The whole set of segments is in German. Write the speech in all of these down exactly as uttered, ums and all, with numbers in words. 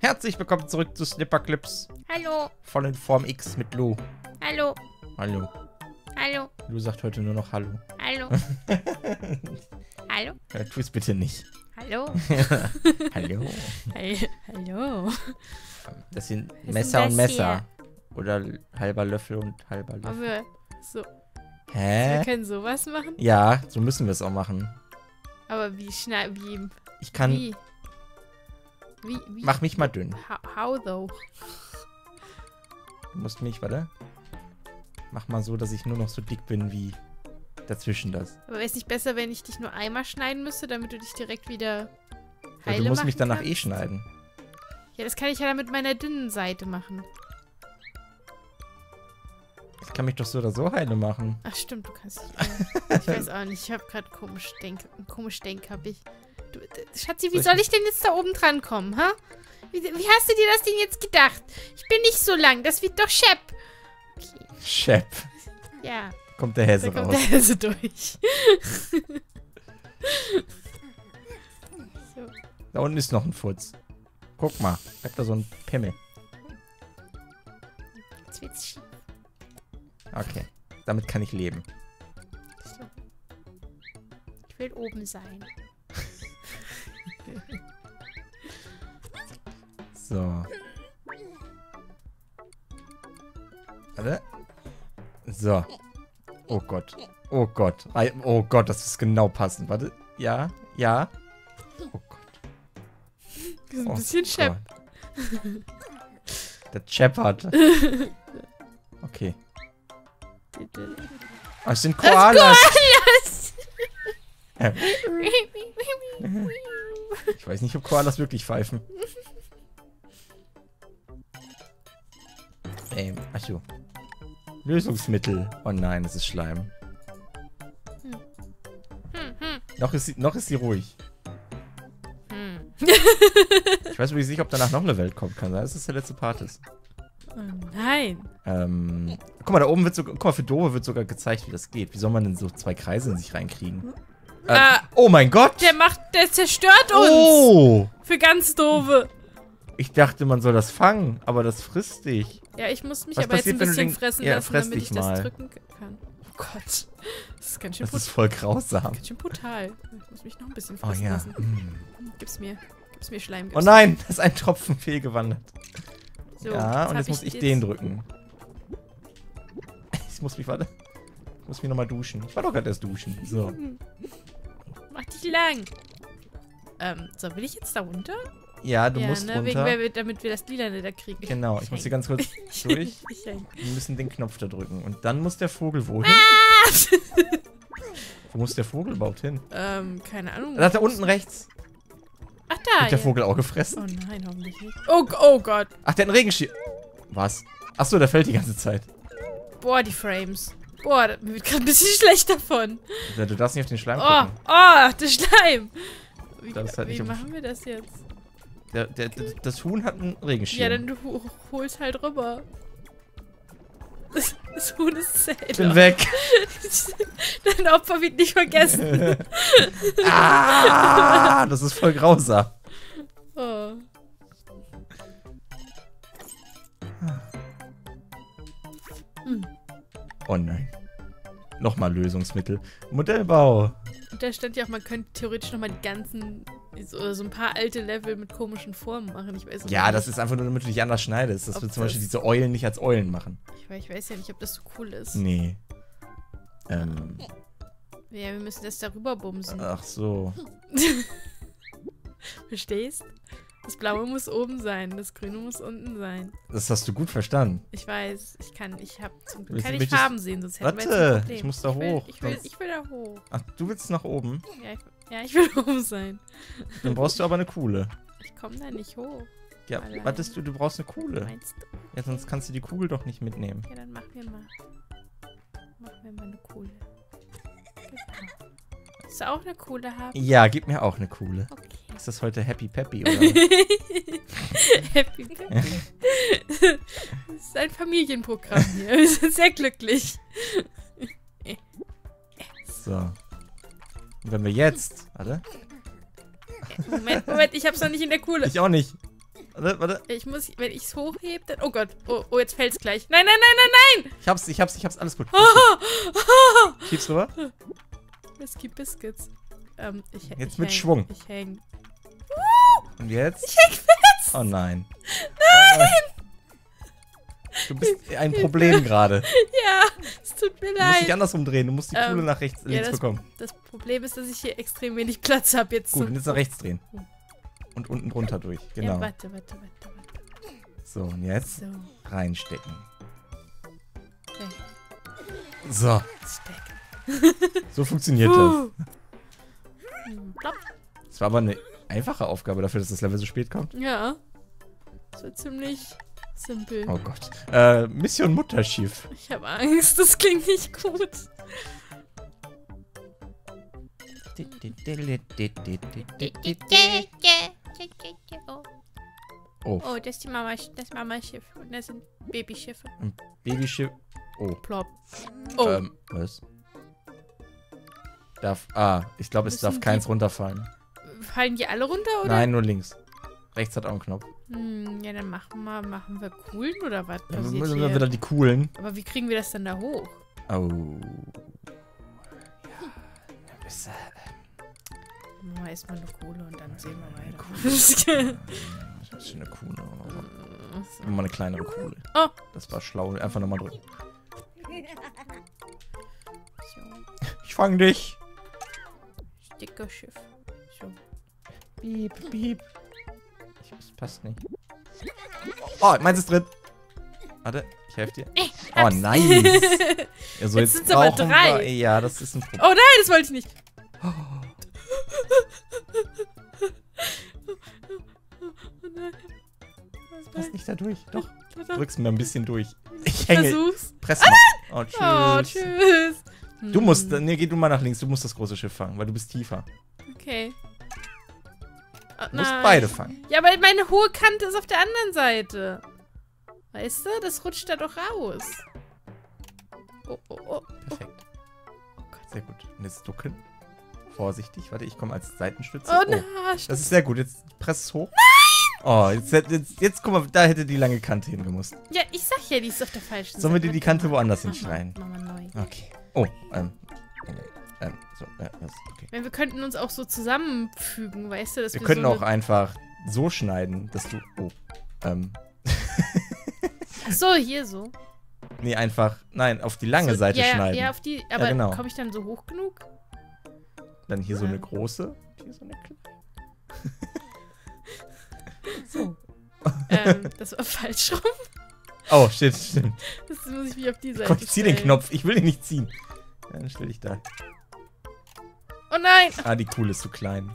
Herzlich willkommen zurück zu Snipperclips. Hallo. Voll in Form X mit Lou. Hallo. Hallo. Hallo. Lou sagt heute nur noch Hallo. Hallo. Hallo. Ja, tu es bitte nicht. Hallo. Hallo. Hallo. Das sind Was Messer ist und das Messer. Oder halber Löffel und halber Löffel. Aber so. Hä? Wir können sowas machen? Ja, so müssen wir es auch machen. Aber wie schnell, wie, Ich kann... wie? Wie, wie? Mach mich mal dünn. How, how though? Du musst mich, warte. Mach mal so, dass ich nur noch so dick bin wie dazwischen das. Aber wäre es nicht besser, wenn ich dich nur einmal schneiden müsste, damit du dich direkt wieder Ja, heile du musst mich machen danach kannst? eh schneiden. Ja, das kann ich ja dann mit meiner dünnen Seite machen. Ich kann mich doch so oder so heile machen. Ach stimmt, du kannst nicht. Äh, ich weiß auch nicht, ich habe gerade komisch Denk, komisch Denk habe ich. Du, Schatzi, wie soll ich denn jetzt da oben dran kommen, ha? Wie, wie hast du dir das denn jetzt gedacht? Ich bin nicht so lang, das wird doch Shep. Okay. Shep. Ja. Kommt der Hesse Da raus. kommt der Hesse durch. So. Da unten ist noch ein Futz. Guck mal, ich hab da so ein Pimmel. Jetzt wird's schief. Okay, damit kann ich leben. So. Ich will oben sein. So. Warte. So. Oh Gott. Oh Gott. Ei- Oh Gott, das ist genau passend. Warte. Ja, ja. Oh Gott. Das ist ein Oh bisschen Shep. Gott. Der Shepard. Okay. Oh, es sind Koalas. Koalas! Ich weiß nicht, ob Koalas wirklich pfeifen. Ähm, achso. Lösungsmittel. Oh nein, es ist Schleim. Hm, hm, Noch ist sie, noch ist sie ruhig. hm. Ich weiß übrigens nicht, ob danach noch eine Welt kommt. Kann sein, dass das der letzte Part ist. Oh nein. Ähm, guck mal, da oben wird sogar, guck mal, für Dove wird sogar gezeigt, wie das geht. Wie soll man denn so zwei Kreise in sich reinkriegen? Äh, Ah, oh mein Gott! der macht, der zerstört uns. Oh! Für ganz doofe. Ich dachte, man soll das fangen, aber das frisst dich. Ja, ich muss mich Was aber jetzt ein passiert, wenn du bisschen den- fressen Ja, lassen, fress damit dich ich das mal. drücken kann. Oh Gott. Das ist ganz schön, Das brut ist voll grausam. ganz schön brutal. Ich muss mich noch ein bisschen Oh fressen ja. lassen. Mm. Gib's mir. Gib's mir Schleim. Oh Gib's nein, da ist ein Tropfen fehlgewandert. So, Ja, und hab jetzt muss ich den drücken. Ich muss mich, warte. Ich muss mich nochmal duschen. Ich war doch gerade erst duschen. So. Mach dich lang. Ähm, so, will ich jetzt da runter? Ja, du ja, musst ne, runter. wegen, weil- damit wir das Lilane da kriegen. Genau, ich muss hier ganz kurz durch. Ich häng. Wir müssen den Knopf da drücken. Und dann muss der Vogel wohin? Wo muss der Vogel überhaupt hin? ähm, keine Ahnung. Da, da unten rechts. Ach, da. Wird der ja. Vogel auch gefressen? Oh nein, hoffentlich nicht. Oh, oh Gott. Ach, der hat einen Regenschirm. Was? Achso, der fällt die ganze Zeit. Boah, die Frames. Boah, das- mir wird gerade ein bisschen schlecht davon. Ja, du darfst nicht auf den Schleim Oh, gucken. oh, der Schleim. Wie, Das ist halt wie nicht auf- machen wir das jetzt? Der, der, der, das Huhn hat einen Regenschirm. Ja, dann du ho- holst halt rüber. Das, das Huhn ist Sailor. Ich bin weg. Dein Opfer wird nicht vergessen. Ah, das ist voll grausam. Oh. Hm. Oh nein. Nochmal Lösungsmittel. Modellbau. Und da stand ja auch, man könnte theoretisch nochmal die ganzen, so, so ein paar alte Level mit komischen Formen machen. Ich weiß Ja, nicht. das ist einfach nur, damit du dich anders schneidest. Das Ob wird zum Beispiel das- diese Eulen nicht als Eulen machen. Ich, weiß- ich weiß ja nicht, ob das so cool ist. Nee. Ähm, Ja, wir müssen das darüber bumsen. ach so. Verstehst? Das Blaue muss oben sein, das Grüne muss unten sein. Das hast du gut verstanden. Ich weiß, ich kann, ich habe zum Glück Willst- kann ich möchtest- Farben sehen, sonst hätten wir jetzt Warte, ein Problem. ich muss da will, hoch, Ich will, sonst- ich will da hoch. Ach, du willst nach oben? Ja, ich, ja, ich will oben sein. Dann brauchst du aber eine Kuhle. Ich komme da nicht hoch. Ja, Allein. wartest du, du brauchst eine Kuhle. Meinst du? Ja, sonst kannst du die Kugel doch nicht mitnehmen. Ja, dann machen wir mal. Machen wir mal eine Kohle. Genau. Willst du auch eine Kohle haben? Ja, gib mir auch eine Kuhle. Okay. Ist das heute Happy Peppy oder? Happy Peppy. Das ist ein Familienprogramm hier. Wir sind sehr glücklich. So. Und wenn wir jetzt... Warte. Moment, Moment, ich hab's noch nicht in der Kohle. Ich auch nicht. Warte, warte. Ich muss, wenn ich es hochhebe, dann... Oh Gott. Oh, oh jetzt fällt es gleich. Nein, nein, nein, nein, nein! Ich hab's, ich hab's, ich hab's. Alles gut. Ich Schieb's rüber. Whiskey Biscuits. Ähm, ich, Jetzt ich mit häng, Schwung. Ich häng. Und jetzt? Ich häng fest! Oh nein. Nein! Du bist ein Problem gerade. Ja, es tut mir Du musst dich leid. andersrum drehen. Du musst die Ähm, Kuhle nach rechts, Ja, links das, bekommen. das Problem ist, dass ich hier extrem wenig Platz habe jetzt. Gut, zum- und jetzt nach rechts drehen. Und unten drunter durch. Genau. Ja, warte, warte, warte, warte. So, und jetzt So, reinstecken. okay. So, Steck. so funktioniert das. Puh. Hm, plopp. Das war aber eine einfache Aufgabe dafür, dass das Level so spät kommt. Ja. Das wird ziemlich simpel. Oh Gott. Äh, Mission Mutterschiff. Ich habe Angst, das klingt nicht gut. Oh, Oh, das ist die Mama, das Mamaschiff. Und das sind Babyschiffe. ein Babyschiff. Oh, Plopp. Oh, ähm, was? Darf, ah, ich glaube, es Müssen darf die- keins runterfallen. fallen die alle runter, oder? Nein, nur links. Rechts hat auch einen Knopf. Hm, ja, dann machen wir, machen wir coolen oder was Dann passiert müssen wir hier? wieder die coolen. Aber wie kriegen wir das dann da hoch? Oh. Ja, ein bisschen. Machen wir erstmal eine Kohle und dann sehen wir weiter. Das ist eine Kuhle. So. Nochmal eine kleinere Kuhle. Oh. Das war schlau. Einfach nochmal drücken. So. Ich fang dich. Stickerschiff. So. Piep, piep. Ich, das passt nicht. Oh, meins ist drin. Warte, ich helfe dir. Äh, Oh, hab's. nice. Ja, so Jetzt jetzt sind's aber brauchen drei. wir- Ja, das ist ein Problem. Oh nein, das wollte ich nicht. Oh nein. Was Pass war- nicht da durch. Doch, Warte. drück's mir ein bisschen durch. Ich Ich hänge. versuch's. Press mal. Oh, tschüss. Oh, tschüss. Du musst, Hm, nee, geh du mal nach links. Du musst das große Schiff fangen, weil du bist tiefer. Okay. Oh, Du musst nein. beide fangen. Ja, aber meine hohe Kante ist auf der anderen Seite. Weißt du? Das rutscht da doch raus. Oh, oh, oh. Perfekt. Oh Gott. Sehr gut. Und jetzt ducken. Vorsichtig. Warte, ich komme als Seitenstütze. Oh, Oh, nein. das ist sehr gut. Jetzt press es hoch. Nein! Oh, jetzt, jetzt, jetzt guck mal, da hätte die lange Kante hingemusst. Ja, ich sag ja, die ist auf der falschen Sollen wir Seite. dir die Kante woanders Mach mal, hinschneiden? mach mal neu. Okay. Oh, ähm. Ähm, so, ja, das, okay. Wenn wir könnten uns auch so zusammenfügen, weißt du, dass Wir wir, können so auch einfach so schneiden, dass du. Oh. Ähm. Ach so, hier so. Nee, einfach. Nein, auf die lange so, Seite ja, schneiden. Ja, auf die. Aber genau. komme ich dann so hoch genug? Dann hier so eine Ja. große. Hier so eine kleine. So. ähm, das war falsch rum. Oh, shit, stimmt. Das muss ich mich auf die Seite Komm, ich zieh den stellen. Knopf. Ich will ihn nicht ziehen. Ja, dann stell dich da. Oh nein! Ah, die Kuhle ist zu klein.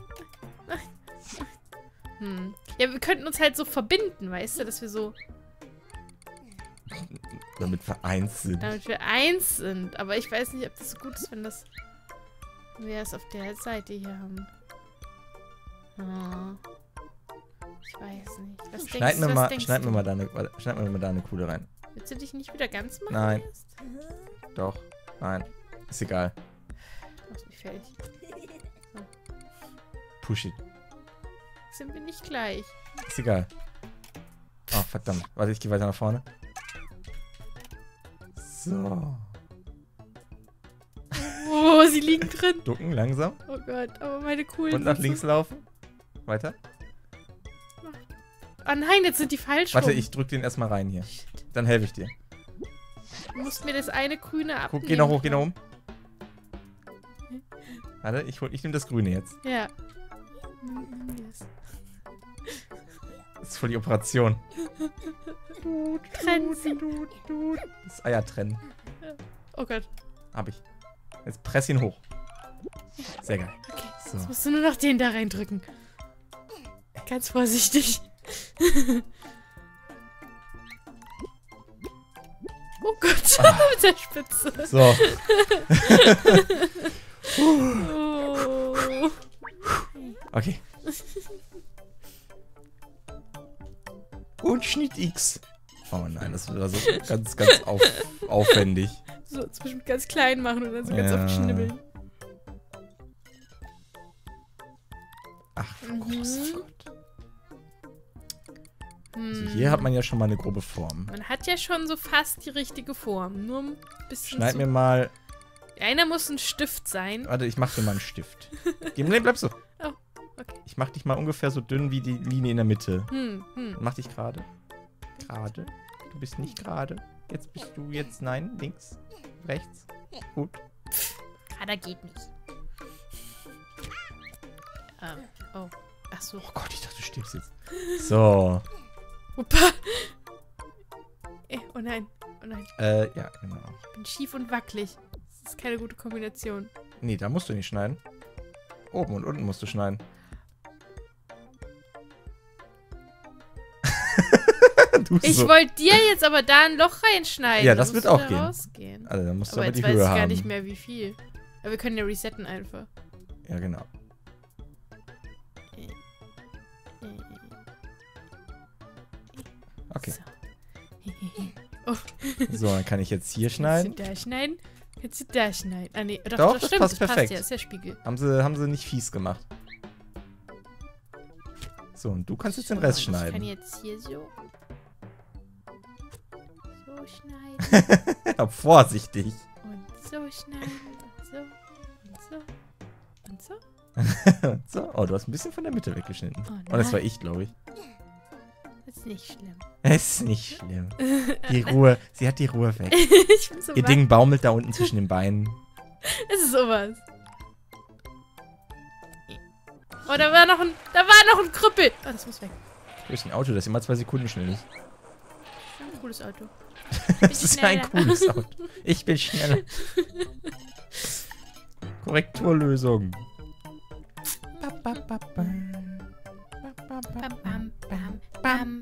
Hm. Ja, wir könnten uns halt so verbinden, weißt du, dass wir so, Damit wir eins sind. damit wir eins sind. Aber ich weiß nicht, ob das so gut ist, wenn das wir es auf der Seite hier haben. Oh. Ich weiß nicht. Was Schneid denkst, mir, was mal, denkst schneid du? mir mal da eine, warte, schneid mir mal da eine Kuhle rein. Willst du dich nicht wieder ganz machen? Nein. Erst? Doch. Nein. Ist egal. Du machst mich fertig. Push it. Sind wir nicht gleich? Ist egal. Oh, verdammt. Warte, ich gehe weiter nach vorne. So. Oh, sie liegen drin. Ducken, langsam. Oh Gott, aber meine coolen. Und nach sind links laufen. Weiter. So... Oh nein, jetzt sind die falsch Warte, rum. ich drück den erstmal rein hier. Shit. Dann helfe ich dir. Du musst mir das eine grüne abnehmen. Guck, geh noch hoch, geh noch um. Warte, ich, hol- ich nehme das Grüne jetzt. Ja. Yes. Das ist voll die Operation. Trennen sie. Das Eier trennen. Oh Gott. Hab ich. Jetzt press ihn hoch. Sehr geil. Okay, So. jetzt musst du nur noch den da reindrücken. Ganz vorsichtig. Oh Gott, Ah. mit der Spitze. So. Oh. Okay. Und Schnitt X. Oh nein, das war so ganz, ganz auf, aufwendig. So, jetzt bestimmt ganz klein machen und dann so ganz Ja. oft schnibbeln. Ach, Mhm. großer Gott. Hm. Also hier hat man ja schon mal eine grobe Form. Man hat ja schon so fast die richtige Form. Nur ein bisschen Schneid zu... mir mal... Einer muss ein Stift sein. Warte, ich mach dir mal einen Stift. Geh, nee, bleib so. Oh, okay. Ich mach dich mal ungefähr so dünn wie die Linie in der Mitte. Hm, hm. Mach dich gerade. Gerade. Du bist nicht gerade. Jetzt bist du jetzt... Nein, links. Rechts. Gut. Gerade geht nicht. Ähm, oh. Ach so. Oh Gott, ich dachte, du stirbst jetzt. So. Opa. Eh, oh nein. Oh nein. Äh, ja, genau. Ich bin schief und wackelig. Das ist keine gute Kombination. Nee, da musst du nicht schneiden. Oben und unten musst du schneiden. du Ich so. wollte dir jetzt aber da ein Loch reinschneiden. Ja, das Dann wird musst auch du da gehen. rausgehen. Also, dann musst du Aber aber, jetzt die weiß Höhe ich haben. gar nicht mehr, wie viel. Aber wir können ja resetten einfach. Ja, genau. Okay. So. So, dann kann ich jetzt hier schneiden. Kannst du da schneiden? Kannst du da schneiden? Ah, nee. Doch, Doch, doch das stimmt. passt das perfekt. passt ja. Das ist der Spiegel. Haben sie, haben sie nicht fies gemacht. So, und du kannst jetzt den Rest Ich kann schneiden. jetzt hier so. So schneiden. Ja, vorsichtig. Und so schneiden. Und so. Und so. Und so. So, oh, du hast ein bisschen von der Mitte weggeschnitten. Oh, Oh, das war nein. ich, glaube ich. Das ist nicht schlimm. Es ist nicht schlimm. Die Ruhe, sie hat die Ruhe weg. Ich bin so Ihr wach. Ding baumelt da unten zwischen den Beinen. Es ist sowas. Oh, da war noch ein, da war noch ein Krüppel. Oh, das muss weg. Wo ist ein Auto, das immer zwei Sekunden schnell ist? Ein cooles Auto. Das ist ein schneller. cooles Auto. Ich bin schneller. Korrekturlösung. Bam, bam, bam, bam.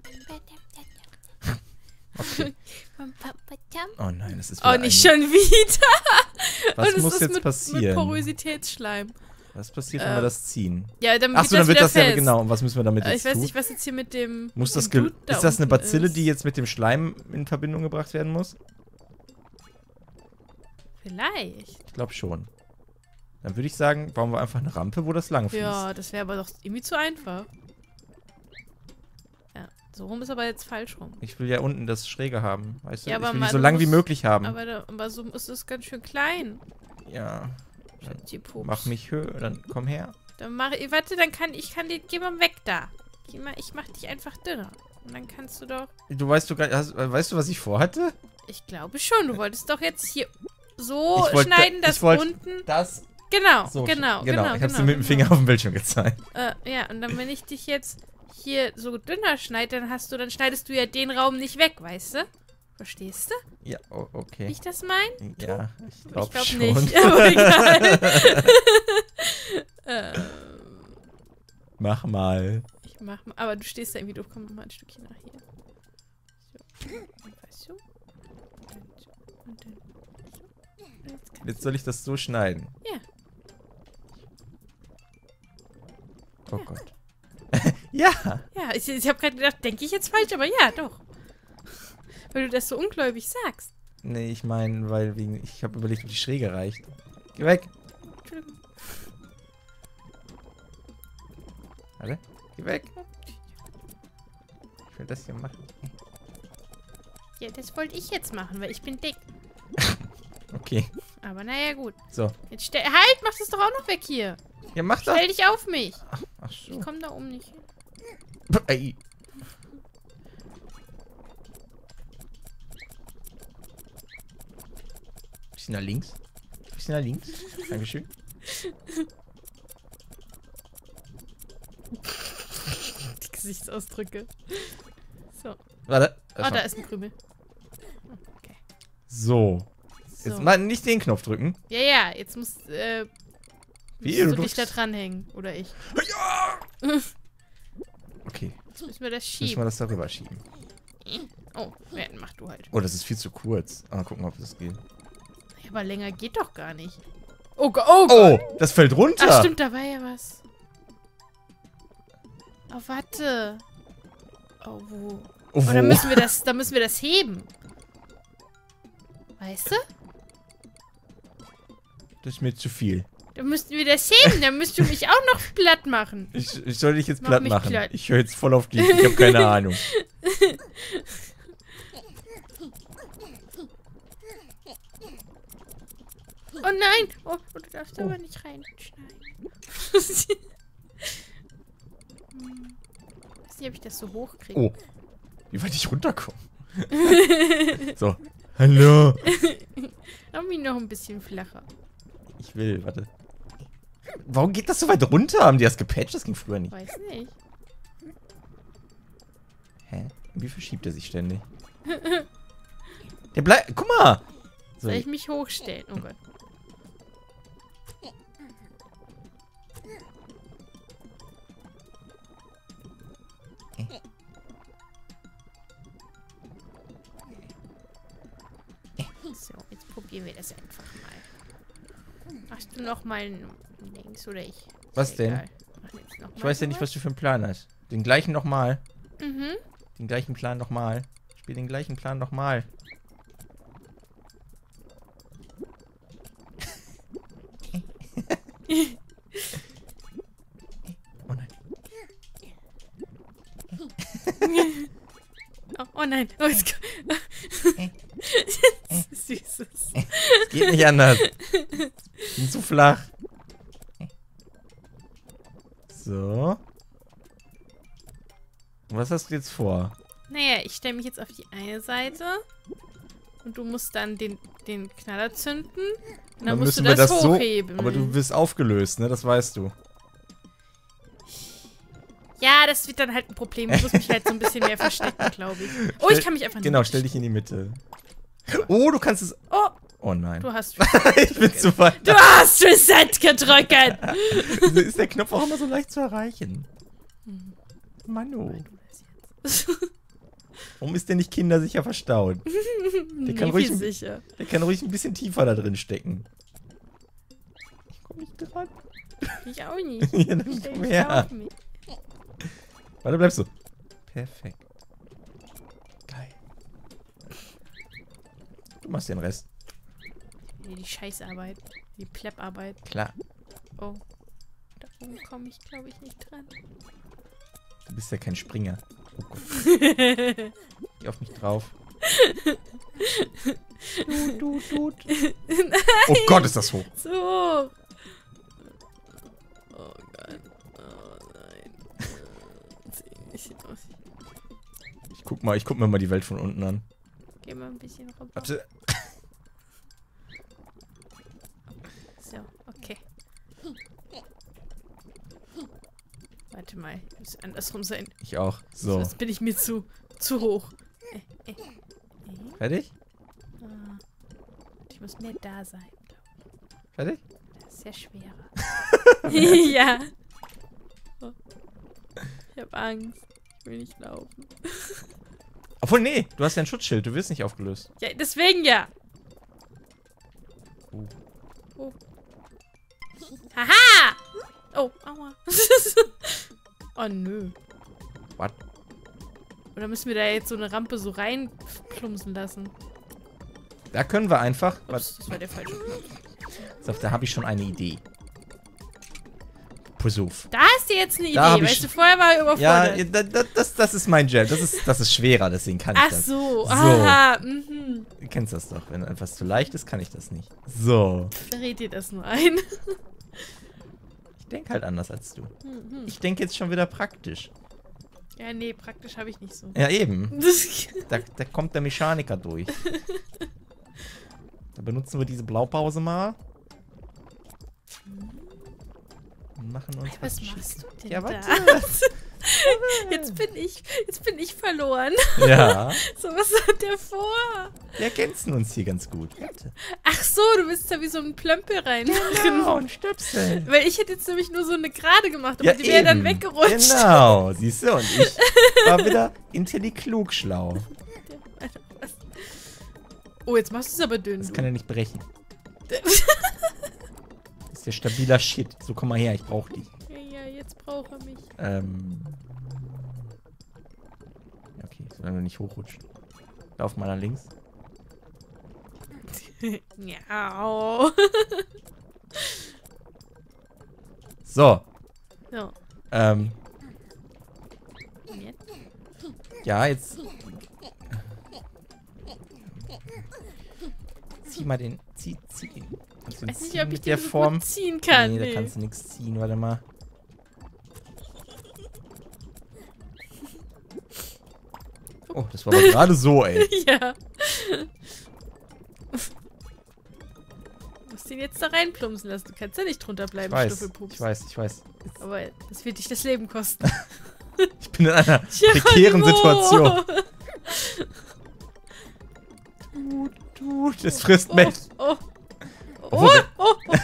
Okay. Oh nein, das ist Oh, wieder nicht ein... schon wieder. Was Und es muss ist jetzt mit, passieren? Mit Porositätsschleim. Was passiert, wenn Ähm, wir das ziehen? Ja, dann Achso, wird dann wird wieder das ja fest. genau. Und was müssen wir damit Äh, jetzt Ich weiß tun? nicht, was jetzt hier mit dem. Muss mit das dem ge Blut da ist das eine unten Bazille, ist. die jetzt mit dem Schleim in Verbindung gebracht werden muss? Vielleicht. Ich glaube schon. Dann würde ich sagen, bauen wir einfach eine Rampe, wo das lang fließt. Ja, das wäre aber doch irgendwie zu einfach. Ja, so rum ist aber jetzt falsch rum. Ich will ja unten das Schräge haben, weißt du? Ja, ich aber will mal, die so du lang wie musst- möglich haben. Aber, da, aber so ist es ganz schön klein. Ja. Die Pups. Mach mich höher, dann komm her. Dann mach ich. Warte, dann kann ich kann die. Geh mal weg da. Geh mal, ich mach dich einfach dünner. Und dann kannst du doch. Du weißt du gar- hast, weißt du, was ich vorhatte? Ich glaube schon. Du wolltest doch jetzt hier so Ich wollte- schneiden, ich dass wollte- unten. Das. Genau, So, genau, genau. genau. Ich hab's genau, dir mit dem genau. Finger auf dem Bildschirm gezeigt. Äh, ja, und dann, wenn ich dich jetzt hier so dünner schneide, dann hast du, dann schneidest du ja den Raum nicht weg, weißt du? Verstehst du, Ja, oh, wie okay. ich das meine? Ja, ich glaube Ich glaube schon. nicht, aber egal. ähm, Mach mal. ich mach mal, aber du stehst da irgendwie doof. Komm mal ein Stückchen nach hier. So, und weißt du? Und dann so, und dann so. Und jetzt kannst Jetzt soll ich das so schneiden. Ja. Oh Gott. Ja. Ja, ich, ich habe gerade gedacht, denke ich jetzt falsch, aber ja, doch. Weil du das so ungläubig sagst. Nee, ich meine, weil wegen, ich habe überlegt, ob die Schräge reicht. Geh weg. Entschuldigung. Warte. Geh weg. Ich will das hier machen. Ja, das wollte ich jetzt machen, weil ich bin dick. Okay. Aber naja, gut. So. Jetzt stell... Halt, mach das doch auch noch weg hier. Ja, mach das. Stell dich auf mich. Ach Ich so. komm da oben nicht hin. Ey. Bisschen nach links. Bisschen nach links. Dankeschön. Die Gesichtsausdrücke. So. Warte. Oh, da ist ein Krümel. Okay. So. So. Jetzt mal nicht den Knopf drücken. Ja, ja, jetzt musst, äh, Wie, musst du du dich da drückst- dranhängen. Oder ich. Okay. Jetzt müssen wir das Müssen wir schieben. das darüber schieben. Oh, ja, mach du halt. Oh, das ist viel zu kurz. Aber gucken, ob das geht. Ja, aber länger geht doch gar nicht. Oh, Go oh Gott. Oh, das fällt runter. Ach, stimmt, da war ja was. Oh, warte. Oh, wo? Oh, Oh, wo? dann müssen wir das, dann müssen wir das heben. Weißt du? Das ist mir zu viel. Dann müssten wir das heben. Dann müsst du mich auch noch platt machen. Ich, ich soll dich jetzt Mach platt mich machen. platt. Ich höre jetzt voll auf dich. Ich habe keine Ahnung. Oh nein! Oh, du darfst Oh. aber nicht reinschneiden. Hm. Ich weiß nicht, ob ich das so hoch kriege. Oh. Wie weit ich runterkomme. So. Hallo. Mach mich noch ein bisschen flacher. Ich will, warte. Warum geht das so weit runter? Haben die das gepatcht? Das ging früher nicht. Weiß nicht. Hä? Wie verschiebt er sich ständig? Der bleibt. Guck mal! So. Soll ich mich hochstellen? Oh Gott. So, jetzt probieren wir das einfach mal. Machst du noch mal einen links oder ich? Was Ist denn? egal. Mach jetzt noch Ich mal weiß ja nicht, sowas. was du für einen Plan hast. Den gleichen nochmal. Mhm. Den gleichen Plan nochmal. Spiel den gleichen Plan nochmal. Oh nein. Oh, oh nein. Oh, es Süßes. Es geht nicht anders. Ich bin zu flach. So. Was hast du jetzt vor? Naja, ich stelle mich jetzt auf die eine Seite. Und du musst dann den, den Knaller zünden. Und dann, musst du das, hochheben. So, aber du wirst aufgelöst, ne? Das weißt du. Ja, das wird dann halt ein Problem. Ich muss mich halt so ein bisschen mehr verstecken, glaube ich. Oh, ich kann mich einfach nicht. Genau, stell dich in die Mitte. Oh, du kannst es... Oh, Oh nein. du hast Ich bin zu weit. Du hast Reset gedrückt! Wieso ist der Knopf auch immer so leicht zu erreichen? Manu. Warum ist der nicht kindersicher verstaut? Der kann, Nee, ruhig, viel ein- sicher. der kann ruhig ein bisschen tiefer da drin stecken. Ich komm nicht dran. Ich auch nicht. Ja, dann Stell komm mich her. auf mich. Warte, bleibst du. Perfekt. Geil. Du machst den Rest. Nee, die Scheißarbeit. Die Plepparbeit. Klar. Oh. Da oben komme ich, glaube ich, nicht dran. Du bist ja kein Springer. Oh Gott. Geh auf mich drauf. Tut, tut, tut. Oh Gott, ist das hoch. So. Oh Gott. Oh nein. Ich, Ich guck mal, ich guck mir mal die Welt von unten an. geh mal ein bisschen runter. Warte. So, okay. Warte mal, muss andersrum sein. Ich auch. So. Sonst bin ich mir zu, zu hoch. Äh, äh, äh. Fertig? Ah. Ich muss mehr da sein. Fertig? Das ist ja schwerer. Ja. Oh. Ich hab Angst. Ich will nicht laufen. Obwohl, nee, du hast ja ein Schutzschild, du wirst nicht aufgelöst. Ja, deswegen ja. Oh. Oh. Haha! Oh, aua. Oh, nö. What? Oder müssen wir da jetzt so eine Rampe so reinplumpsen lassen? Da können wir einfach. Ups, das war der falsche Knopf. Was, auf, da habe ich schon eine Idee. Pass auf. Da hast du jetzt eine Da hab Idee, ich weißt schon- du, vorher war er überfordert. Ja, da, da, das, das ist mein Jam. Das ist, das ist schwerer, deswegen kann ich Ach das. so, So. aha, mhm. Du kennst das doch. Wenn etwas zu leicht ist, kann ich das nicht. So. Verrät dir das nur ein. Ich denke halt anders als du. Mhm. Ich denke jetzt schon wieder praktisch. Ja, nee, praktisch habe ich nicht so. Ja, eben. Das, Da, da kommt der Mechaniker durch. Da benutzen wir diese Blaupause mal. Und machen uns was Schick. machst du denn Ja, da? warte. Jetzt bin ich, jetzt bin ich verloren. Ja. So, was hat der vor? Wir ergänzen uns hier ganz gut. Warte. Ach so, du willst da wie so einen Plömpel reinmachen. Genau, ein Stöpsel. Weil ich hätte jetzt nämlich nur so eine Gerade gemacht, aber Ja, die wäre dann eben. weggerutscht. Genau, siehst du? Und ich war wieder intelliklug schlau. Oh, jetzt machst du es aber dünn. Das du. kann er nicht brechen. Das ist ja stabiler Shit. So, komm mal her, ich brauch dich. Ja, ja, jetzt braucht er mich. Ähm. Ja, okay, solange du nicht hochrutscht. Lauf mal nach links. Miau. So. So, Ähm. und jetzt? Ja, jetzt. Zieh mal den. Zieh, zieh den. Kannst du Ich weiß nicht, ziehen ob ich mit den der so Form? gut ziehen kann. Nee, Nee, da kannst du nichts ziehen. Warte mal. Oh, das war aber gerade so, ey. Ja. Du musst ihn jetzt da reinplumpsen lassen. Du kannst ja nicht drunter Ich bleiben, weiß, Stuffelpups. ich weiß, ich weiß. Jetzt, Aber das wird dich das Leben kosten. ich bin in einer prekären Situation. Du, du, das frisst Oh, mich. oh, oh, Obwohl, oh, oh,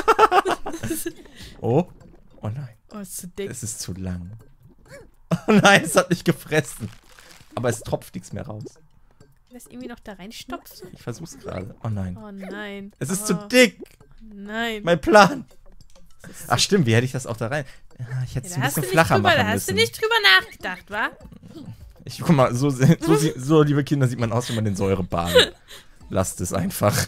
Oh, oh nein. oh, ist zu dick. Es ist zu lang. Oh nein, es hat mich gefressen. Aber es tropft nichts mehr raus. Lass irgendwie noch da reinstopfen. Ich versuch's gerade. Oh nein. Oh nein. Es ist oh, zu dick. Nein. Mein Plan. Das ist Ach zu- stimmt, wie hätte ich das auch da rein? Ja, ich hätte es Ja, ein da hast bisschen du flacher nicht drüber, machen Da hast du müssen. nicht drüber nachgedacht, wa? Ich guck mal, so, so, sie- so liebe Kinder sieht man aus, wenn man den Säure badet. Lasst es einfach.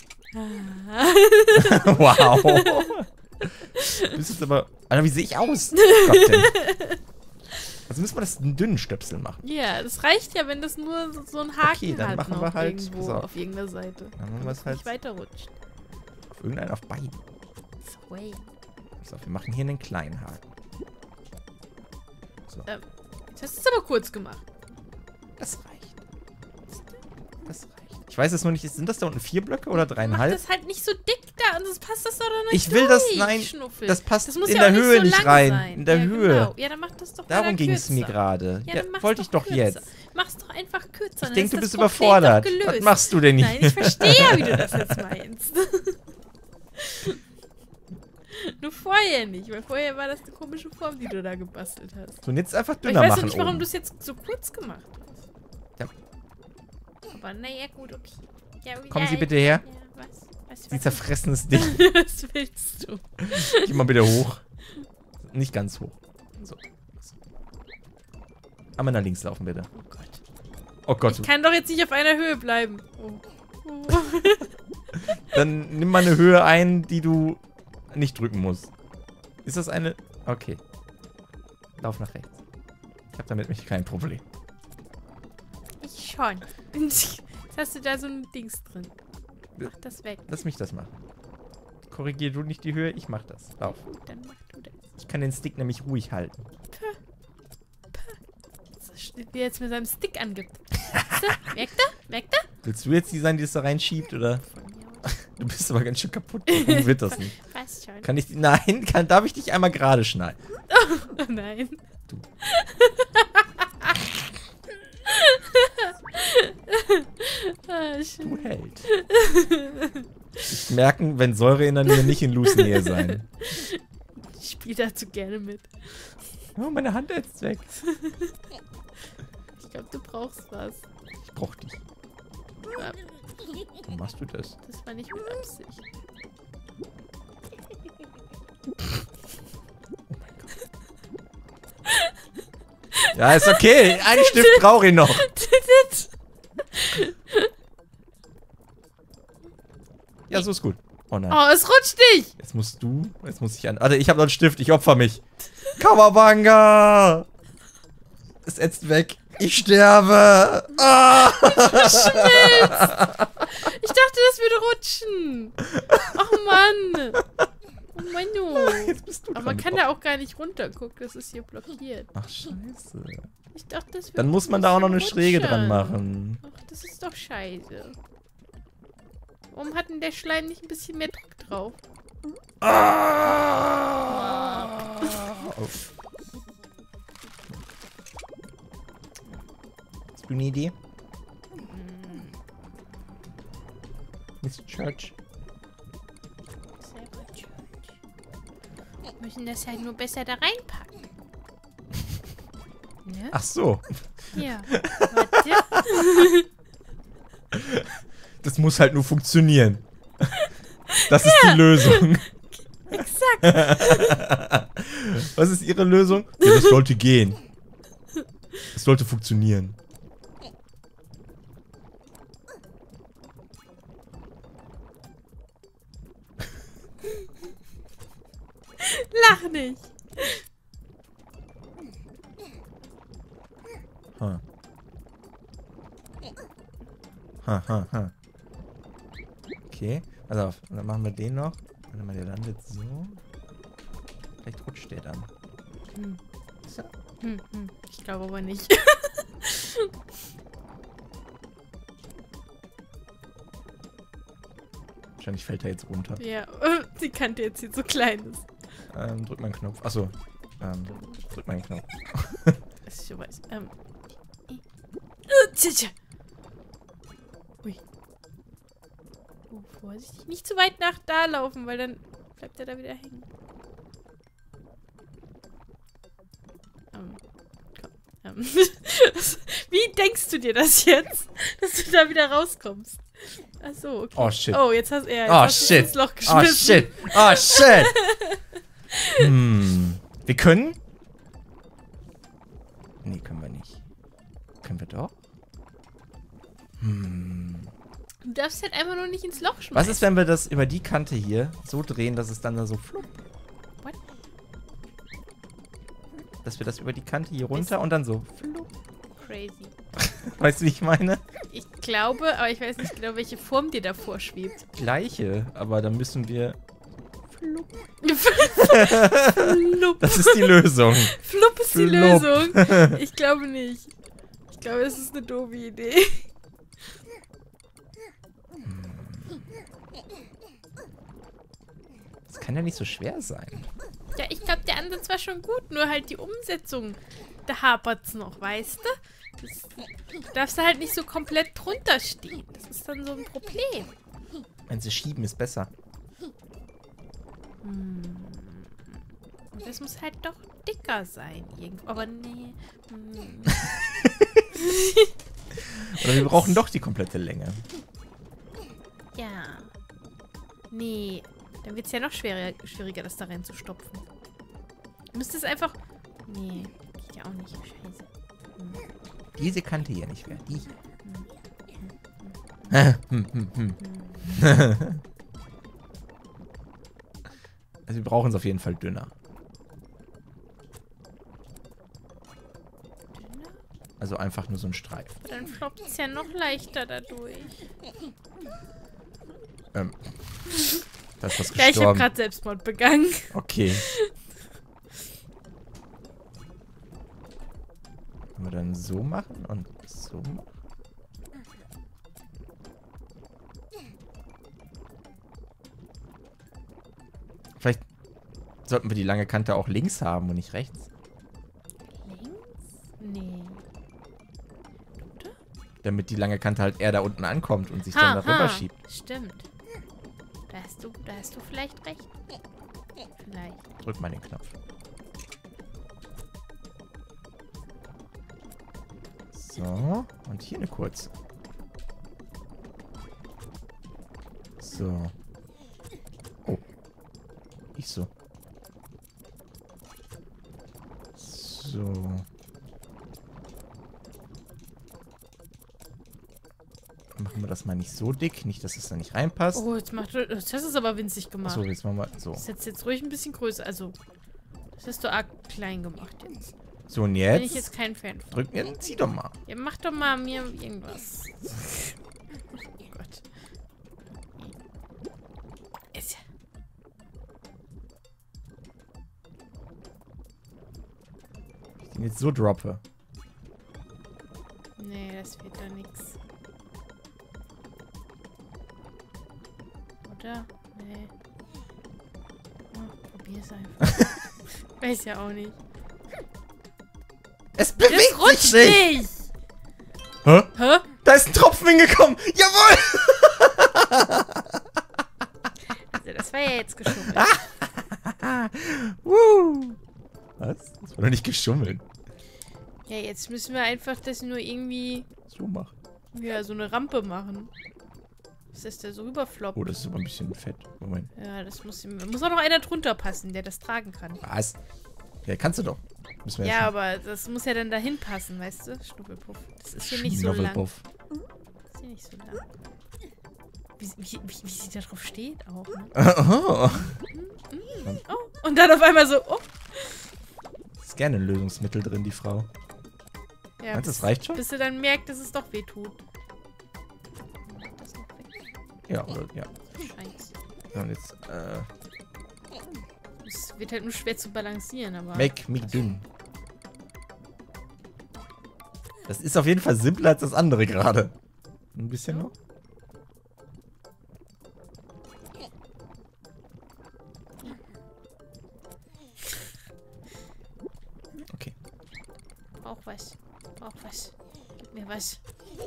Wow. Du bist jetzt aber. Alter, wie sehe ich aus? Gott denn. Also müssen wir das einen dünnen Stöpsel machen. Ja, das reicht ja, wenn das nur so, so ein Haken Okay, dann hat machen noch wir halt- irgendwo pass auf. auf irgendeiner Seite. Dann machen wir Damit es halt nicht weiterrutscht. auf irgendeinen auf beiden. Sway. So, wir machen hier einen kleinen Haken. So, Ähm, das hast du jetzt aber kurz gemacht. das reicht. Das reicht. Ich weiß jetzt nur nicht, sind das da unten vier Blöcke oder Mach dreieinhalb? das halt nicht so dick da, und das passt das doch noch nicht Ich will das, durch, nein, Schnuffel. das passt Das muss in ja der auch Höhe so nicht lang rein. sein. In der ja, Höhe. Genau. Ja, dann mach das doch Darum wieder ging es mir kürzer. gerade. Ja, Ja, dann mach's wollte ich doch kürzer. jetzt. Mach's doch einfach kürzer. Ich dann denke, du ist bist das Problem überfordert. doch gelöst. Was machst du denn nicht? Nein, ich verstehe ja, wie du das jetzt meinst. Nur vorher nicht, weil vorher war das eine komische Form, die du da gebastelt hast. So, und jetzt einfach Aber ich dünner weiß machen noch nicht, warum oben. du es jetzt so kurz gemacht hast. Ja. Aber naja, gut, okay. Ja, Kommen ja, Sie bitte her. Ja, was? Was, Sie was, zerfressenes Ding. was willst du? Geh mal bitte hoch. Nicht ganz hoch. So. Einmal nach links laufen, bitte. Oh Gott. Oh Gott. Ich kann doch jetzt nicht auf einer Höhe bleiben. Oh. Oh. Dann nimm mal eine Höhe ein, die du nicht drücken musst. Ist das eine... Okay. Lauf nach rechts. Ich habe damit mich kein Problem. Ich schon. Jetzt hast du da so ein Dings drin. Mach das weg. Lass mich das machen. Korrigier du nicht die Höhe, ich mach das. Lauf. Gut, dann mach du das. Ich kann den Stick nämlich ruhig halten. Wie er jetzt mit seinem Stick angibt. Merkt er? Merkt er? Merkt er? Willst du jetzt die sein, die das da reinschiebt, oder? Von mir aus. Du bist aber ganz schön kaputt. Warum wird das nicht? Passt schon. Kann ich... Nein, kann, darf ich dich einmal gerade schneiden? Oh nein. Du. Ah, Du schön. Held. Ich merken, wenn Säure in der Nähe, nicht in Lus Nähe sein. Ich spiele dazu gerne mit. Oh, meine Hand ist weg. Ich glaube, du brauchst was. Ich brauch dich. Ah, Warum machst du das? das war nicht mit Absicht. Ja, ist okay. Einen Stift brauche ich noch. Ja, so ist gut. Oh nein. Oh, es rutscht nicht. Jetzt musst du. Jetzt muss ich an. Warte, ich habe noch einen Stift. Ich opfer mich. Kawabanga! Es ätzt weg. Ich sterbe. Ah! Ich dachte, das würde rutschen. Ach Mann. Oh Mann, du. Jetzt bist du Aber dran. man kann da auch gar nicht runter. Guck, das ist hier blockiert. Ach, scheiße. Ich dachte, das wird Dann muss man da auch noch eine Schräge dran machen. Ach, das ist doch scheiße. Warum hat denn der Schleim nicht ein bisschen mehr Druck drauf? Ah! Oh. Hast du eine Idee? Miss Church. Selber Church. Wir müssen das halt nur besser da reinpacken. Ne? Ach so. Ja. Warte. Das muss halt nur funktionieren. Das ist die Lösung. Exakt. Was ist Ihre Lösung? Ja, das sollte gehen. Das sollte funktionieren. Lach nicht. Ha. Ha, ha, ha. Okay. Pass auf, dann machen wir den noch. Warte mal, der landet so. Vielleicht rutscht der dann. Hm. So. Hm, hm. Ich glaube aber nicht. Wahrscheinlich fällt er jetzt runter. Ja, die Kante jetzt hier so klein ist. Ähm, drück mal einen Knopf. Achso. Ähm, drück mal einen Knopf. Das ist schon weiß. Ähm. Ui. Oh, vorsichtig. Nicht zu weit nach da laufen, weil dann bleibt er da wieder hängen. Ähm. Komm. Ähm. Wie denkst du dir das jetzt, dass du da wieder rauskommst? Achso, okay. Oh shit. Oh, jetzt hast, ja, jetzt oh hast du shit. ins Loch Oh geschmissen. shit. Oh shit. Hm. Wir können. Nee, können wir nicht. Können wir doch? Hm. Du darfst halt einfach nur nicht ins Loch schmeißen. Was ist, wenn wir das über die Kante hier so drehen, dass es dann da so flupp? What? Dass wir das über die Kante hier runter und dann so flupp. Crazy. Weißt du, wie ich meine? Ich glaube, aber ich weiß nicht genau, welche Form dir davor schwebt. Gleiche, aber dann müssen wir. Flupp. Das ist die Lösung. Flupp ist die Flupp. Lösung. Ich glaube nicht. Ich glaube, es ist eine doofe Idee. Das kann ja nicht so schwer sein. Ja, ich glaube, der Ansatz war schon gut, nur halt die Umsetzung, da hapert's noch, weißt du? Das, du darfst da halt nicht so komplett drunter stehen. Das ist dann so ein Problem. Wenn sie schieben, ist besser. Hm. Und das muss halt doch dicker sein irgendwo. Aber nee. Hm. Oder wir brauchen doch die komplette Länge. Ja. Nee. Dann wird es ja noch schwerer, schwieriger, das da reinzustopfen. Du müsstest einfach... Nee, geht ja auch nicht. Scheiße. Hm. Diese Kante hier nicht mehr. Die hier. Hm. Hm, hm, hm. Hm. Also wir brauchen es auf jeden Fall dünner. Dünner? Also einfach nur so ein Streif. Aber dann floppt es ja noch leichter dadurch. Ähm. Da ist was Ja, ich habe gestorben. gerade Selbstmord begangen. Okay. Können wir dann so machen und so machen? Vielleicht sollten wir die lange Kante auch links haben und nicht rechts. Links? Nee. Oder? Damit die lange Kante halt eher da unten ankommt und sich Ha, dann darüber ha. schiebt. Stimmt. Da hast du, da hast du vielleicht recht. Vielleicht. Drück mal den Knopf. So, und hier eine kurze. So. Oh. Nicht so. So. Machen wir das mal nicht so dick, nicht, dass es da nicht reinpasst. Oh, jetzt macht du, das hast du aber winzig gemacht. Achso, jetzt machen wir so. Das ist jetzt, jetzt ruhig ein bisschen größer. Also, das hast du arg klein gemacht jetzt. So, und Bin jetzt? ich jetzt kein Fan von. Drück mir, zieh doch mal. Ja, mach doch mal mir irgendwas. Oh Gott. Ist ja. Ich den jetzt so droppe. Nee, das wird da nix. Oder? Nee. Oh, probier's einfach. Weiß ja auch nicht. Es bewegt Das rutscht sich nicht! nicht! Hä? Hä? Da ist ein Tropfen hingekommen! Jawohl! Also, das war ja jetzt geschummelt. Woo. Was? Das war doch nicht geschummelt. Ja, jetzt müssen wir einfach das nur irgendwie, So machen. ja, so eine Rampe machen. Dass das da so rüberfloppt. Oh, das ist aber ein bisschen fett. Moment. Ja, das muss, muss auch noch einer drunter passen, der das tragen kann. Was? Ja, kannst du doch. Müssen wir Ja, jetzt aber das muss ja dann dahin passen, weißt du? Schnubbelpuff. Das ist hier nicht so lang. Schnuffelpuff. Das ist hier nicht so lang. Wie, wie, wie, wie sie da drauf steht auch, ne? Oh. Oh, und dann auf einmal so, oh. Ist gerne ein Lösungsmittel drin, die Frau. Ja, Meinst du, das reicht schon? bis sie dann merkt, dass es doch weh tut. Das noch weg. Ja, oder, ja. Scheint's. Und jetzt, äh... Es wird halt nur schwer zu balancieren, aber... Make me dünn. Das ist auf jeden Fall simpler als das andere gerade. Ein bisschen noch. Okay. Brauch was. Brauch was. Gib mir was.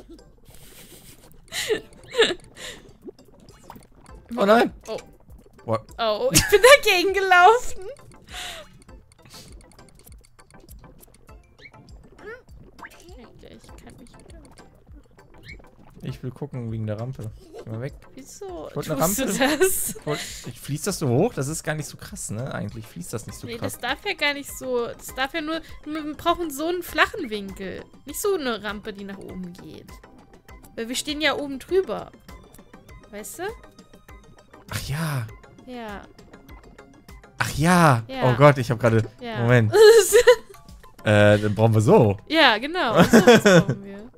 Oh nein! Oh. What? Oh, ich bin dagegen gelaufen. Ich kann mich wieder... Ich will gucken wegen der Rampe. Geh mal weg. Wieso Ich wollte tust eine du Rampe. das? Ich, wollt, ich fließt das so hoch? Das ist gar nicht so krass, ne? Eigentlich fließt das nicht so Nee, krass. das darf ja gar nicht so... Das darf ja nur... Wir brauchen so einen flachen Winkel. Nicht so eine Rampe, die nach oben geht. Weil wir stehen ja oben drüber. Weißt du? Ach ja. Ja. Ach ja. Ja. Oh Gott, ich habe gerade... Ja. Moment. äh, dann brauchen wir so. Ja, genau. So was brauchen wir.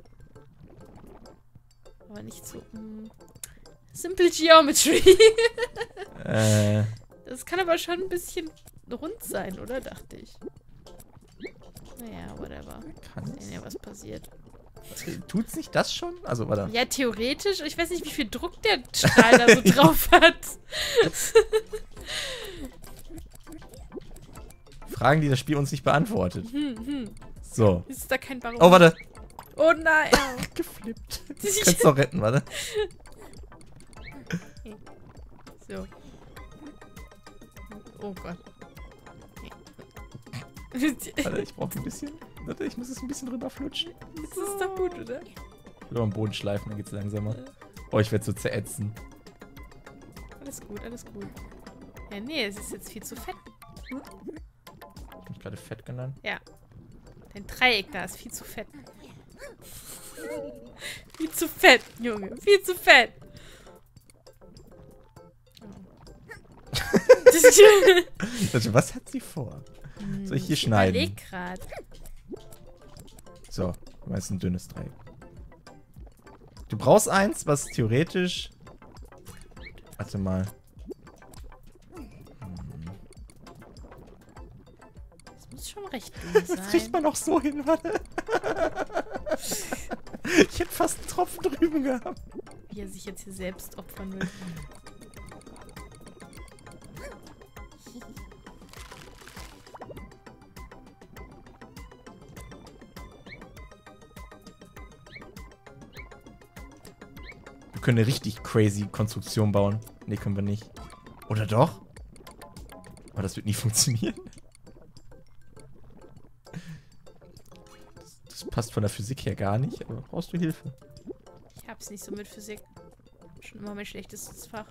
Aber nicht so... Mm. Simple Geometry. äh... Das kann aber schon ein bisschen rund sein, oder? Dachte ich. Naja, whatever. Kann Sehen ja, was passiert. Tut's nicht das schon? Also, warte. Ja, theoretisch. Ich weiß nicht, wie viel Druck der Strahl da so drauf hat. Fragen, die das Spiel uns nicht beantwortet. Hm, hm. So. Ist da kein Baron? Oh, warte. Oh nein. Geflippt. Du kannst doch retten, warte. So. Oh Gott. Warte, ich brauche ein bisschen. Warte, ich muss es ein bisschen drüber flutschen. Jetzt ist es doch gut, oder? Ich will am Boden schleifen, dann geht's langsamer. Oh, ich werde so zerätzen. Alles gut, alles gut. Ja, nee, es ist jetzt viel zu fett. Ich hab mich gerade fett genannt. Ja. Dein Dreieck da ist viel zu fett. Viel zu fett, Junge. Viel zu fett. Oh. Was hat sie vor? Soll ich hier schneiden? Ich überleg grad. So, du meinst ein dünnes Dreieck. Du brauchst eins, was theoretisch... Warte mal. Das muss schon recht dünn sein. Das kriegt man noch so hin, warte. Ich hätte fast einen Tropfen drüben gehabt. Wie er sich jetzt hier selbst opfern will. Wir können eine richtig crazy Konstruktion bauen. Nee, können wir nicht. Oder doch? Aber das wird nie funktionieren. Das, das passt von der Physik her gar nicht, aber brauchst du Hilfe? Ich hab's nicht so mit Physik. Schon immer mein schlechtestes Fach.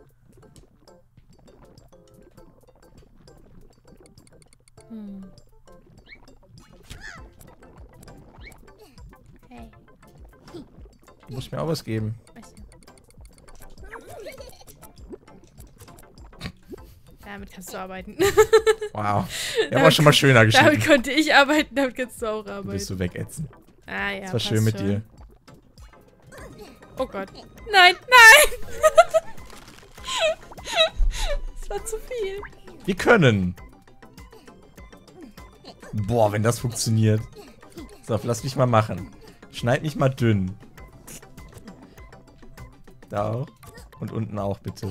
Hm. Hey. Du musst mir auch was geben. Weiß ja. Damit kannst du arbeiten. Wow. Ja, war schon mal schöner geschnitten. Damit konnte ich arbeiten, damit kannst du auch Du arbeiten. bist so wegätzen. Ah ja, Das war passt schön mit schon. dir. Oh Gott. Nein, nein! Das war zu viel. Wir können. Boah, wenn das funktioniert. So, lass mich mal machen. Schneid mich mal dünn. Da auch. Und unten auch, bitte.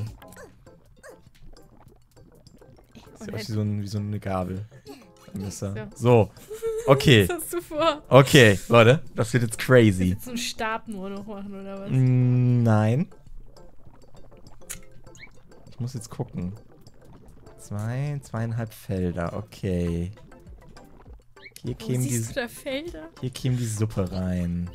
Sieht aus wie so, ein, wie so eine Gabel. Ein Messer. So. Okay. Was hast du vor? Okay, Leute. Das wird jetzt crazy. Jetzt so einen Stab nur noch machen, oder was? Mm, nein. Ich muss jetzt gucken. Zwei, zweieinhalb Felder. Okay. Hier Wo kämen die, siehst du da Felder? hier käme die Suppe rein.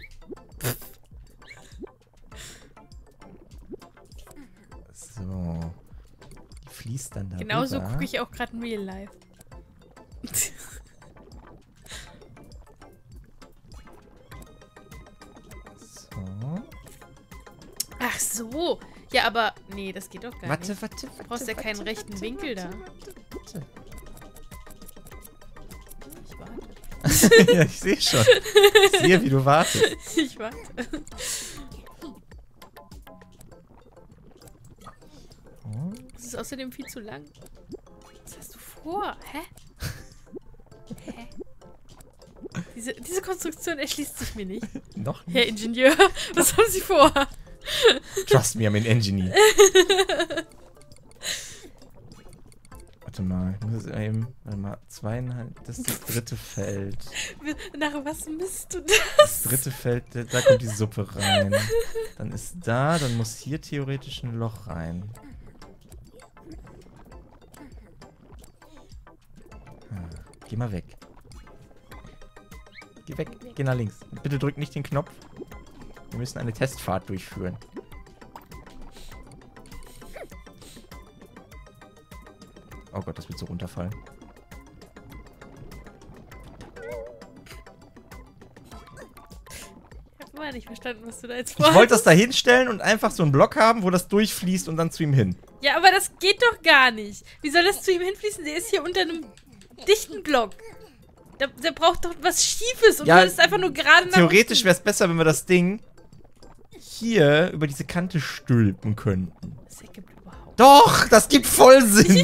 So. Die fließt dann da Genau so rüber. gucke ich auch gerade in Real Life. So. Ach so. Ja, aber... Nee, das geht doch gar Warte, nicht. warte, warte. Du brauchst ja keinen warte, rechten warte, Winkel warte, da. Warte, Ich warte. warte. Ja, ich sehe schon. Ich sehe, wie du wartest. Ich warte. ist außerdem viel zu lang. Was hast du vor? Hä? Hä? Diese, diese Konstruktion erschließt sich mir nicht. Noch nicht? Herr Ingenieur, was haben Sie vor? Trust me, I'm an engineer. Warte mal, ich muss eben, warte mal, zweieinhalb, das ist das dritte Feld. Nach was misst du Das das? dritte Feld, da, da kommt die Suppe rein. Dann ist da, dann muss hier theoretisch ein Loch rein. Hm, geh mal weg. Geh weg, geh nach links. Bitte drück nicht den Knopf. Wir müssen eine Testfahrt durchführen. Oh Gott, das wird so runterfallen. Ich hab immer nicht verstanden, was du da jetzt Ich vorhast. wollte das da hinstellen und einfach so einen Block haben, wo das durchfließt und dann zu ihm hin. Ja, aber das geht doch gar nicht. Wie soll das zu ihm hinfließen? Der ist hier unter einem dichten Block. Der, der braucht doch was Schiefes und Ja, du willst einfach nur gerade nach Theoretisch unten. wäre es besser, wenn wir das Ding hier über diese Kante stülpen könnten. Das ergibt überhaupt. Doch, das gibt voll Sinn.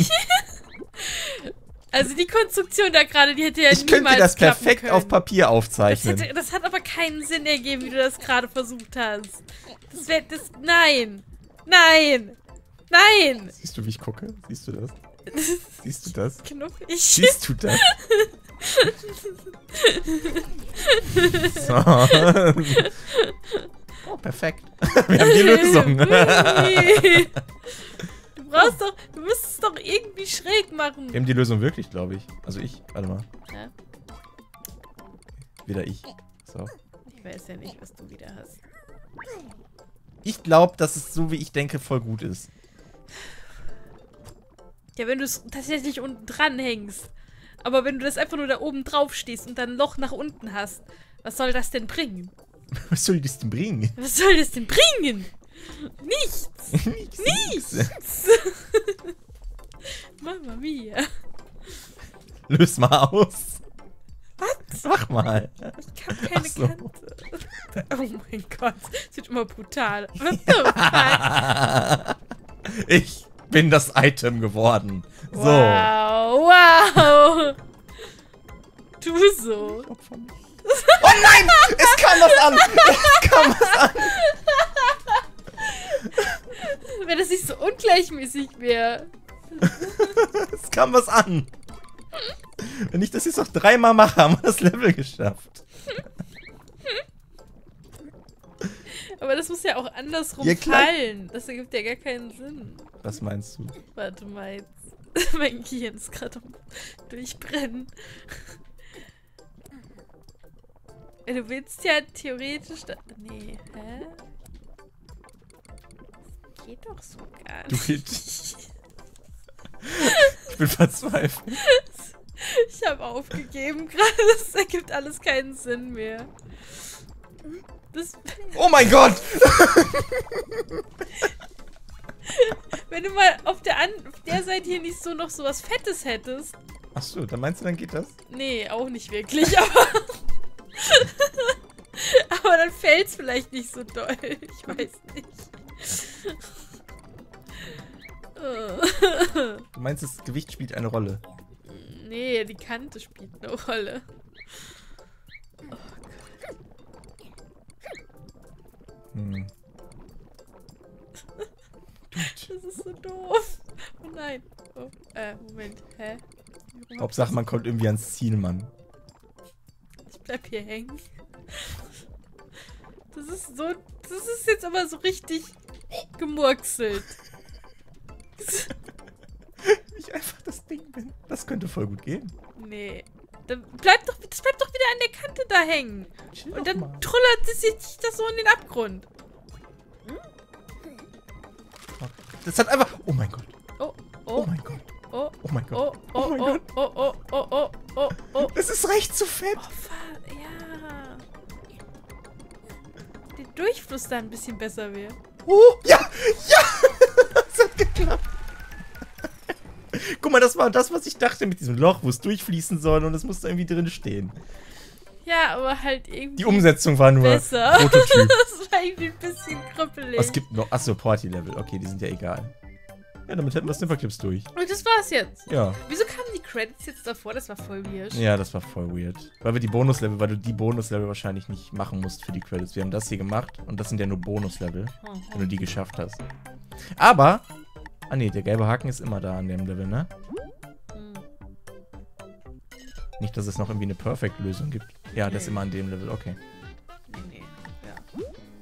Also die Konstruktion da gerade, die hätte ja Ich könnte niemals das klappen perfekt können. auf Papier Das, aufzeichnen. hätte, das hat aber keinen Sinn ergeben, wie du das gerade versucht hast. Das wäre das. Nein! Nein! Nein! Siehst du, wie ich gucke? Siehst du das? Siehst du das? Knuffig. Siehst du das? So. Oh, perfekt. Wir haben die Lösung. Nee. Du brauchst doch. Du musst es doch irgendwie schräg machen. Wir haben die Lösung wirklich, glaube ich. Also ich. Warte mal. Ja, Wieder ich. So. ich weiß ja nicht, was du wieder hast. Ich glaube, dass es so, wie ich denke, voll gut ist. Ja, wenn du es tatsächlich unten dran hängst. Aber wenn du das einfach nur da oben drauf stehst und dann ein Loch nach unten hast, was soll das denn bringen? Was soll das denn bringen? Was soll das denn bringen? Nichts! Nichts. Nichts! Mama mia. Löse mal aus. Was? Mach mal. Ich hab keine Ach so. Kante. Oh mein Gott, das wird immer brutal. Was so? Ich bin das Item geworden. So. Wow, wow. Du so. Oh nein! Es kam was an! Es kam was an! Wenn das nicht so ungleichmäßig wäre. Es kam was an! Wenn ich das jetzt noch dreimal mache, haben wir das Level geschafft. Aber das muss ja auch andersrum Ja, klar. fallen. Das ergibt ja gar keinen Sinn. Was meinst du? Warte mal jetzt. Mein Gehirn ist gerade am Durchbrennen. Du willst ja theoretisch... Da nee, hä? Das geht doch so gar Du nicht. willst. Ich bin verzweifelt. Ich habe aufgegeben gerade. Das ergibt alles keinen Sinn mehr. Das, Oh mein Gott! wenn du mal auf der, an auf der Seite hier nicht so noch so was Fettes hättest. Achso, dann meinst du, dann geht das? Nee, auch nicht wirklich, aber... aber dann fällt's vielleicht nicht so doll. Ich weiß nicht. Du meinst, das Gewicht spielt eine Rolle? Nee, die Kante spielt eine Rolle. Oh Gott. Hm. Das ist so doof. Oh nein. Oh, äh, Moment. Hä? Warum Hauptsache, man kommt irgendwie ans Ziel, Mann. Ich bleib hier hängen. Das ist so... Das ist jetzt aber so richtig gemurkselt. Ich einfach das Ding bin. Das könnte voll gut gehen. Nee. Dann bleibt doch, das bleibt doch wieder an der Kante da hängen. Chill Und doch dann mal. trullert es sich das so in den Abgrund. Das hat einfach... Oh mein Gott. Oh, Oh oh, mein Gott. oh, Oh mein oh, Gott. oh, mein oh, Gott. oh, oh, oh, oh, oh, oh. Das ist recht zu fett. Oh, fa- ja. Der Durchfluss da ein bisschen besser wäre. Oh, ja, ja. Das hat geklappt. Guck mal, das war das, was ich dachte mit diesem Loch, wo es durchfließen soll und es musste irgendwie drin stehen. Ja, aber halt irgendwie Die Umsetzung war nur besser. Prototyp. Das war irgendwie ein bisschen krüppelig. Was gibt noch? Achso, Party-Level. Okay, die sind ja egal. Ja, damit hätten wir Snipperclips durch. Und das war's jetzt. Ja. Wieso kamen die Credits jetzt davor? Das war voll weird. Ja, das war voll weird. Weil wir die Bonuslevel, weil du die Bonuslevel wahrscheinlich nicht machen musst für die Credits. Wir haben das hier gemacht und das sind ja nur Bonuslevel, Oh, wenn du die geschafft hast. Aber, ah nee, der gelbe Haken ist immer da an dem Level, ne? Hm. Nicht, dass es noch irgendwie eine Perfect-Lösung gibt. Ja, der Nee. ist immer an dem Level, okay. Nee, nee. Ja.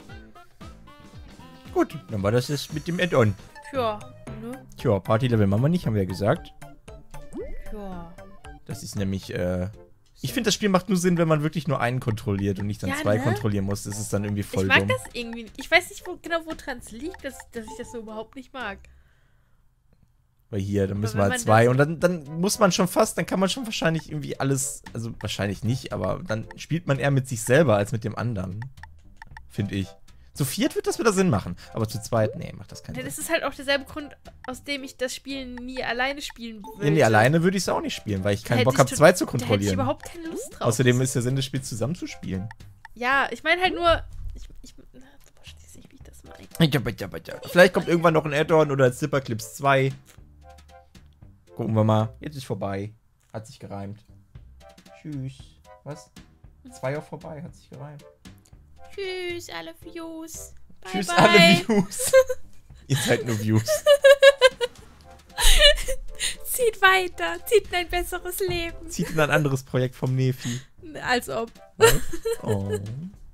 Gut, dann war das jetzt mit dem Add-on. Tja, ne? Tja, Party-Level machen wir nicht, haben wir ja gesagt. Tja. Das ist nämlich, äh... Ich finde, das Spiel macht nur Sinn, wenn man wirklich nur einen kontrolliert und nicht dann Ja, zwei ne? kontrollieren muss. Das ist dann irgendwie voll Ich mag dumm. das irgendwie nicht. Ich weiß nicht wo, genau, woran es liegt, dass, dass ich das so überhaupt nicht mag. Weil hier, dann müssen wenn wir man halt zwei. das- Und dann, dann muss man schon fast, dann kann man schon wahrscheinlich irgendwie alles, also wahrscheinlich nicht, aber dann spielt man eher mit sich selber als mit dem anderen. Finde ich. Zu viert wird das wieder Sinn machen. Aber zu zweit, nee, macht das keinen Ja, Sinn. das ist halt auch derselbe Grund, aus dem ich das Spiel nie alleine spielen will. Nee, nee, alleine würde ich es auch nicht spielen, weil ich keinen Hätte Bock ich habe, tot- zwei zu Da hätte ich kontrollieren. überhaupt keine Lust drauf. Außerdem ist der Sinn des Spiels zusammen zu spielen. Ja, ich meine halt nur. Ich, ich, na, du verstehst nicht, wie ich das meine. Vielleicht kommt irgendwann noch ein Add-on oder Snipperclips zwei. Gucken wir mal. Jetzt ist vorbei. Hat sich gereimt. Tschüss. Was? Zwei auf vorbei, hat sich gereimt. Tschüss, alle Views. Bye, Tschüss, bye. alle Views. Ihr seid nur Views. Zieht weiter. Zieht in ein besseres Leben. Zieht in ein anderes Projekt vom Nefi. Als ob. Oh.